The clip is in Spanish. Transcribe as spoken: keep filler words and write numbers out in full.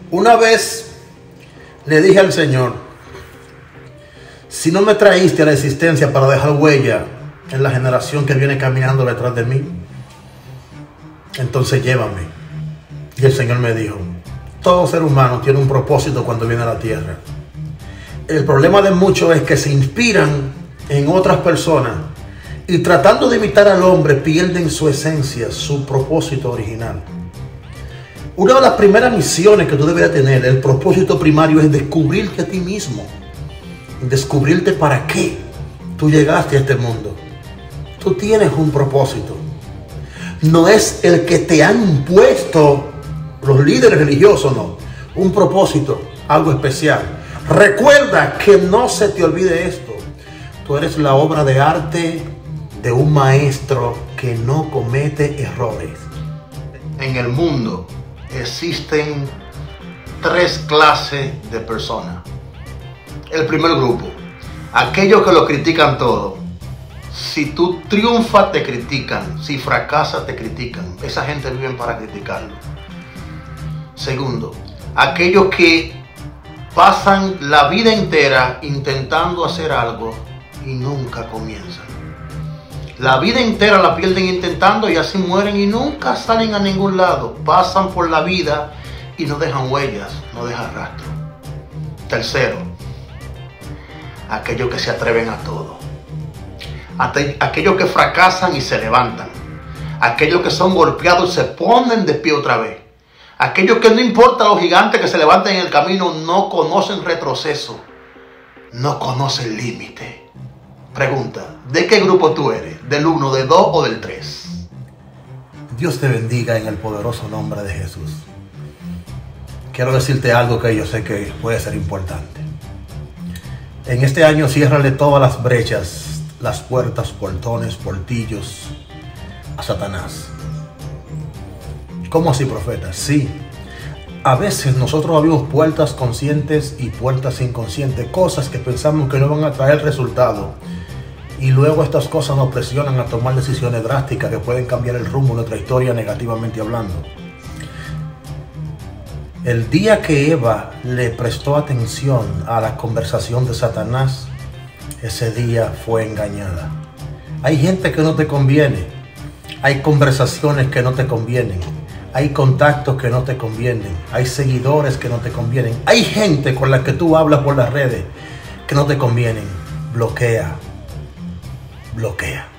Una vez le dije al Señor: si no me traíste a la existencia para dejar huella en la generación que viene caminando detrás de mí, entonces llévame. Y el Señor me dijo: todo ser humano tiene un propósito cuando viene a la tierra. El problema de muchos es que se inspiran en otras personas y tratando de imitar al hombre pierden su esencia, su propósito original. Una de las primeras misiones que tú deberías tener, el propósito primario, es descubrirte a ti mismo. Descubrirte para qué tú llegaste a este mundo. Tú tienes un propósito. No es el que te han impuesto los líderes religiosos, no. Un propósito, algo especial. Recuerda que no se te olvide esto. Tú eres la obra de arte de un maestro que no comete errores. En el mundo existen tres clases de personas. El primer grupo, aquellos que lo critican todo. Si tú triunfas, te critican. Si fracasas, te critican. Esa gente vive para criticarlo. Segundo, aquellos que pasan la vida entera intentando hacer algo y nunca comienzan. La vida entera la pierden intentando y así mueren y nunca salen a ningún lado. Pasan por la vida y no dejan huellas, no dejan rastro. Tercero, aquellos que se atreven a todo. Aquellos que fracasan y se levantan. Aquellos que son golpeados y se ponen de pie otra vez. Aquellos que no importa los gigantes que se levanten en el camino, no conocen retroceso, no conocen límite. Pregunta, ¿de qué grupo tú eres? ¿Del uno, del dos o del tres? Dios te bendiga en el poderoso nombre de Jesús. Quiero decirte algo que yo sé que puede ser importante. En este año ciérrale todas las brechas, las puertas, portones, portillos a Satanás. ¿Cómo así, profeta? Sí. A veces nosotros abrimos puertas conscientes y puertas inconscientes, cosas que pensamos que no van a traer resultado. Y luego estas cosas nos presionan a tomar decisiones drásticas que pueden cambiar el rumbo de nuestra historia negativamente hablando. El día que Eva le prestó atención a la conversación de Satanás, ese día fue engañada. Hay gente que no te conviene. Hay conversaciones que no te convienen. Hay contactos que no te convienen. Hay seguidores que no te convienen. Hay gente con la que tú hablas por las redes que no te convienen. Bloquea. Bloquea.